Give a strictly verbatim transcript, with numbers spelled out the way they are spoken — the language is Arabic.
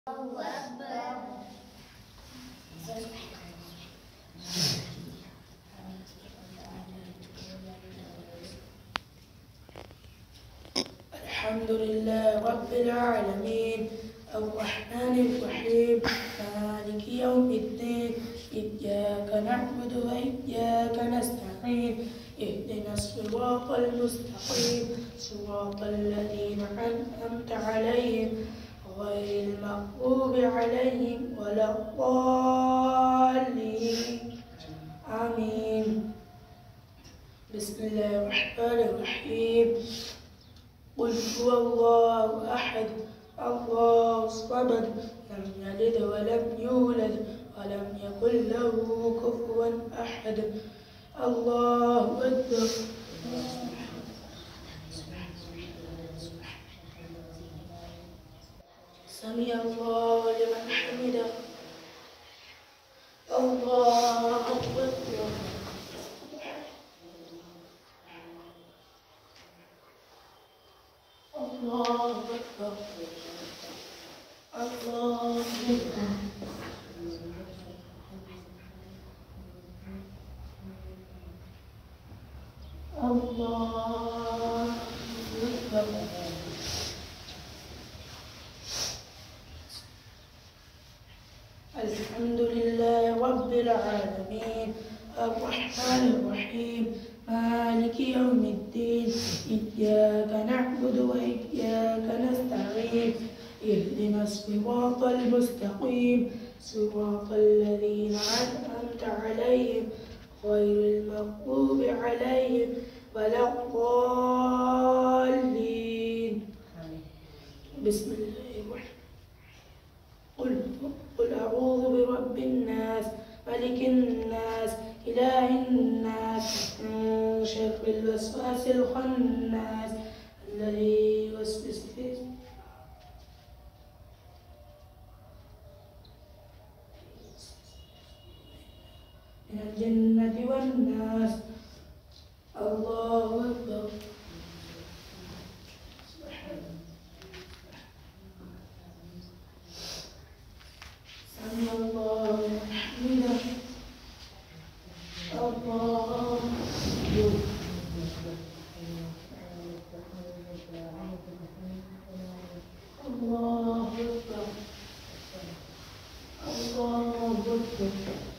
الله أكبر. الحمد لله رب العالمين الرحمن الرحيم مالك يوم الدين إياك نعبد وإياك نستعين اهدنا الصراط المستقيم صراط الذين أنعمت عليهم غير المغضوب عليهم ولا الضالين آمين. بسم الله الرحمن الرحيم. قل هو الله أحد الله الصمد لم يلد ولم يولد ولم يكن له كفوا أحد. الله أكبر. سمع الله لمن حمده. الله أكبر. الله أكبر. الله أكبر. الله أكبر. الحمد لله رب العالمين الرحمن الرحيم مالك يوم الدين إياك نعبد وإياك نستعين اهدنا الصراط المستقيم صراط الذين أنعمت عليهم غير المغضوب عليهم ولا الضالين. بسم الله الرحمن قل قل أعوذ برب الناس ملك الناس إله الناس من شر الوسواس الخناس الذي يوسوس في من الجنة والناس. الله أكبر. سمع الله لمن حمده. الله أكبر. الله أكبر. الله أكبر.